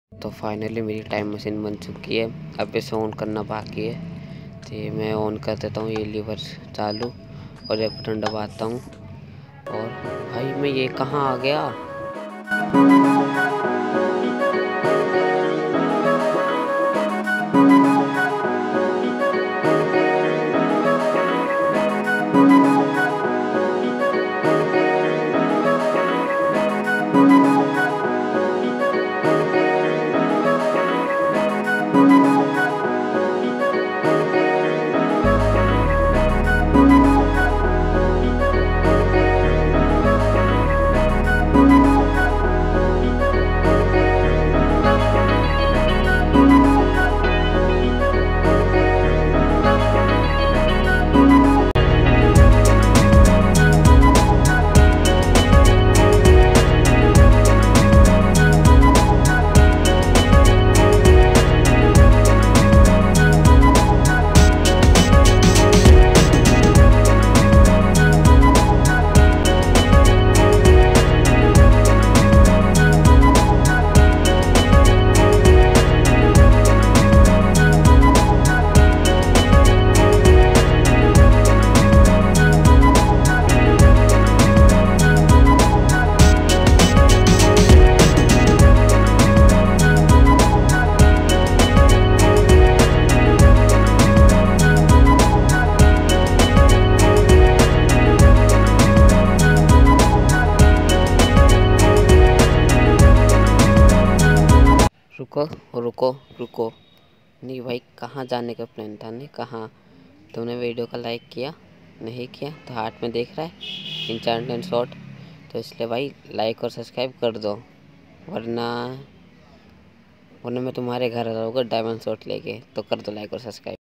तो फाइनली मेरी time machine बन चुकी है। अब इसे ऑन करना बाकी है, तो मैं ऑन कर देता हूँ। ये लीवर चालू और ये बटन दबाता हूँ। और भाई मैं ये कहाँ आ गया? रुको रुको रुको, नहीं भाई, कहाँ जाने का प्लान था? नहीं कहाँ? तुमने वीडियो का लाइक किया नहीं किया? तो हाथ में देख रहा है इंचार्ट एंड शॉट, तो इसलिए भाई लाइक और सब्सक्राइब कर दो, वरना मैं तुम्हारे घर आ जाऊँगा डायमंड शॉट लेके। तो कर दो लाइक और सब्सक्राइब।